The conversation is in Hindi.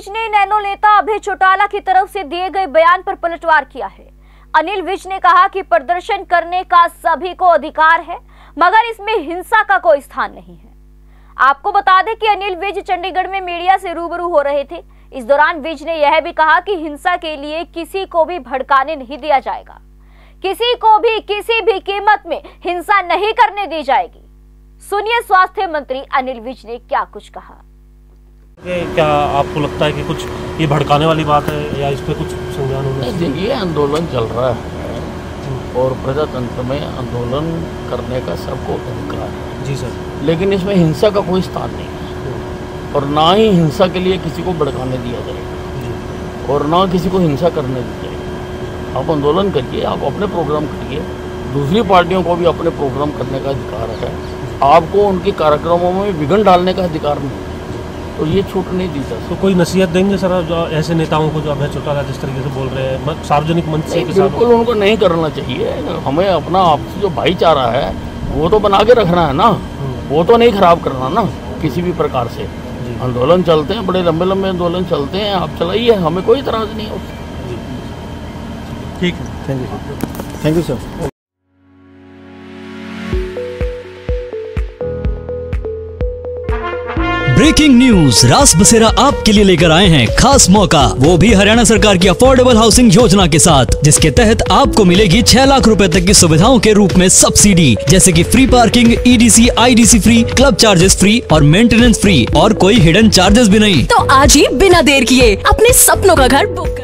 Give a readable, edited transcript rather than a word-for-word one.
विज ने नैनो नेता अभय चौटाला की तरफ से दिए गए बयान पर पलटवार किया है। अनिल विज ने कहा कि प्रदर्शन करने का सभी को अधिकार है, मगर इसमें हिंसा का कोई स्थान नहीं है। आपको बता दें कि अनिल विज चंडीगढ़ में मीडिया से रूबरू हो रहे थे। इस दौरान विज ने यह भी कहा कि हिंसा के लिए किसी को भी भड़काने नहीं दिया जाएगा, किसी को भी किसी भी कीमत में हिंसा नहीं करने दी जाएगी। सुनिए स्वास्थ्य मंत्री अनिल विज ने क्या कुछ कहा। क्या आपको लगता है कि कुछ ये भड़काने वाली बात है या इस पे कुछ संज्ञान होना चाहिए? देखिए, आंदोलन चल रहा है और प्रजातंत्र में आंदोलन करने का सबको अधिकार है। जी सर। लेकिन इसमें हिंसा का कोई स्थान नहीं है और ना ही हिंसा के लिए किसी को भड़काने दिया जाएगा और ना किसी को हिंसा करने दी जाएगी। आप आंदोलन करिए, आप अपने प्रोग्राम करिए, दूसरी पार्टियों को भी अपने प्रोग्राम करने का अधिकार है। आपको उनके कार्यक्रमों में विघ्न डालने का अधिकार नहीं है, तो ये छूट नहीं दी जाती। तो कोई नसीहत देंगे सर जो ऐसे नेताओं को जो अभय चौटाला जिस तरीके से बोल रहे हैं सार्वजनिक मंच से? बिल्कुल उनको नहीं करना चाहिए। हमें अपना आपसी जो भाईचारा है वो तो बना के रखना है ना, वो तो नहीं खराब करना ना किसी भी प्रकार से। आंदोलन चलते हैं, बड़े लंबे लंबे आंदोलन चलते हैं, आप चलाइए, हमें कोई इतराज नहीं है उससे। ठीक है, thank you sir. Breaking news रास बसेरा आपके लिए लेकर आए हैं खास मौका, वो भी हरियाणा सरकार की अफोर्डेबल हाउसिंग योजना के साथ, जिसके तहत आपको मिलेगी 6 लाख रुपए तक की सुविधाओं के रूप में सब्सिडी, जैसे कि free parking, EDC, IDC free, club charges free और मेंटेनेंस फ्री और कोई हिडन चार्जेस भी नहीं। तो आज ही बिना देर किए अपने सपनों का घर बुक